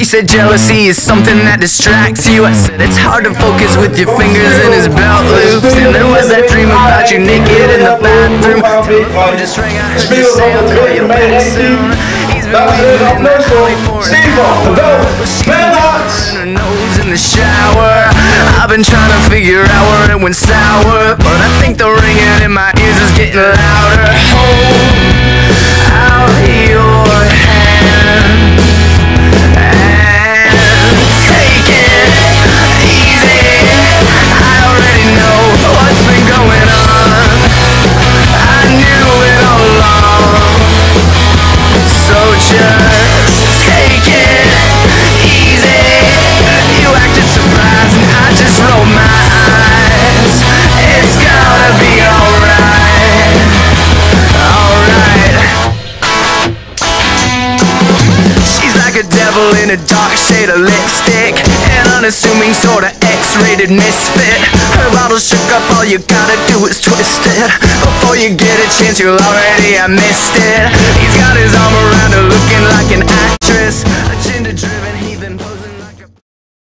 She said jealousy is something that distracts you. I said it's hard to focus with your fingers in his belt loops. And there was that dream about you naked in the bathroom. Till the phone just rang, I heard you say I'll call you back soon. He's been waiting in the alley for an hour, but she's been her nose in the shower. I've been trying to figure out where it went sour, but I think the ringing in my ears is getting louder. Hold out your hand and take it easy. I already know what's been going on. I knew it all along. So just take it easy. You acted surprised and I just rolled my eyes. It's gonna be alright. Alright. She's like a devil in a dark shade of lipstick, an unassuming sort of X-rated misfit. Her bottle shook up, all you gotta do is twist it. Before you get a chance, you'll already have missed it. He's